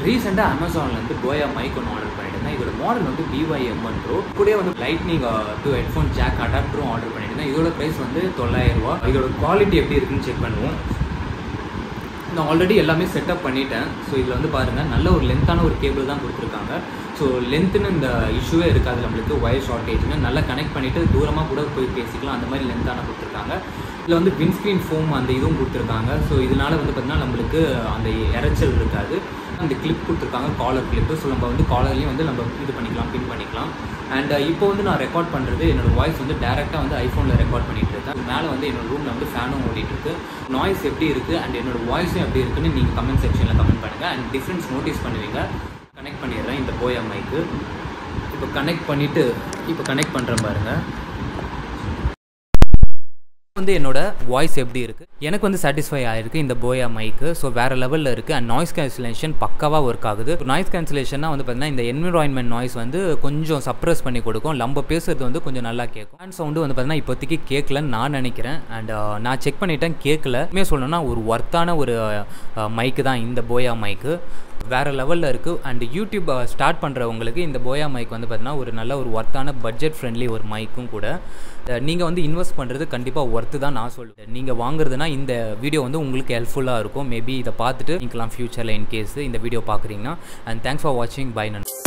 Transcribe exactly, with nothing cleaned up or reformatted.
ரீசெண்டாக அமேசான்லேருந்து போயா மைக் ஒன்று ஆர்டர் பண்ணியிருந்தேன். இதோட மாடல் வந்து B Y M one Pro. கூட வந்து லைட்னிங் டூ ஹெட்ஃபோன் ஜாக் அடாப்டரும் ஆர்டர் பண்ணியிருந்தேன். இதோட ப்ரைஸ் வந்து தொள்ளாயிரம் ரூபா. இதோட குவாலிட்டி எப்படி இருக்குன்னு செக் பண்ணுவோம். நான் ஆல்ரெடி எல்லாமே செட்டப் பண்ணிட்டேன். ஸோ இதில் வந்து பாருங்கள், நல்ல ஒரு லென்த்தான ஒரு கேபிள் தான் கொடுத்துருக்காங்க. ஸோ லென்த்துன்னு இந்த இஷ்யூவே இருக்காது நம்மளுக்கு, ஒயர் ஷார்ட்டேஜ்னு நல்லா கனெக்ட் பண்ணிவிட்டு தூரமாக கூட போய் பேசிக்கலாம். அந்த மாதிரி லென்த்தான கொடுத்துருக்காங்க. இதில் வந்து விண்ட்ஸ்க்ரீன் ஃபோம் அந்த இதுவும் கொடுத்துருக்காங்க. ஸோ இதனால் வந்து பார்த்திங்கன்னா நம்மளுக்கு அந்த இறைச்சல் இருக்காது. அந்த கிளிப் கொடுத்துருக்காங்க, காலர் கிளிப்பு. ஸோ நம்ம வந்து காலர்லேயும் வந்து நம்ம இது பண்ணிக்கலாம், பின் பண்ணிக்கலாம். அண்ட் இப்போ வந்து நான் ரெக்கார்ட் பண்ணுறது என்னோடய வாய்ஸ் வந்து டேரெக்டாக வந்து ஐஃபோனில் ரெக்கார்ட் பண்ணிகிட்டு இருக்கேன். மேலே வந்து என்னோடய ரூமில் வந்து ஃபேனும் ஓடிட்டுருக்கு. நாய்ஸ் எப்படி இருக்குது அண்ட் என்னோடய வாய்ஸும் எப்படி இருக்குன்னு நீங்கள் கமெண்ட் செக்ஷனில் கமெண்ட் பண்ணுங்கள். அண்ட் டிஃப்ரென்ஸ் நோட்டீஸ் பண்ணுவீங்க. கனெக்ட் பண்ணிடுறேன் இந்த போயா மைக்கு. இப்போ கனெக்ட் பண்ணிவிட்டு இப்போ கனெக்ட் பண்ணுறேன் பாருங்கள். வந்து என்னோட வாய்ஸ் எப்படி இருக்குது, எனக்கு வந்து சாட்டிஸ்ஃபை ஆகிருக்கு இந்த போயா மைக்கு. ஸோ வேறு லெவலில் இருக்குது. அண்ட் நாய்ஸ் கேன்சலேஷன் பக்காவாக ஒர்க் ஆகுது. நாய்ஸ் கேன்சலேஷன்னா வந்து பார்த்திங்கன்னா இந்த என்விரான்மெண்ட் நாய்ஸ் வந்து கொஞ்சம் சப்ரஸ் பண்ணி கொடுக்கும். நம்ம பேசுகிறது வந்து கொஞ்சம் நல்லா கேட்கும். அண்ட் சவுண்டு வந்து பார்த்திங்கன்னா இப்போதைக்கு கேட்கலன்னு நான் நினைக்கிறேன். அண்ட் நான் செக் பண்ணிட்டேன், கேட்கல. உண்மையாக சொல்லணும்னா ஒரு ஒர்த்தான ஒரு மைக்கு தான் இந்த போயா மைக்கு. வேறு லெவலில் இருக்குது. அண்ட் யூடியூப் ஸ்டார்ட் பண்ணுறவங்களுக்கு இந்த போயா மைக் வந்து பார்த்திங்கன்னா ஒரு நல்ல ஒரு ஒர்த்தான பட்ஜெட் ஃப்ரெண்ட்லி ஒரு மைக்கும் கூட. நீங்கள் வந்து இன்வெஸ்ட் பண்ணுறது கண்டிப்பாக ஒர்த்து தான் நான் சொல்லுவேன். நீங்கள் வாங்குறதுனா இந்த வீடியோ வந்து உங்களுக்கு ஹெல்ப்ஃபுல்லாக இருக்கும். மேபி இதை பார்த்துட்டு நீங்களாம் ஃப்யூச்சரில் இன்கேஸ் இந்த வீடியோ பார்க்குறீங்கன்னா. அண்ட் தேங்க்ஸ் ஃபார் வாட்சிங். பை நன்.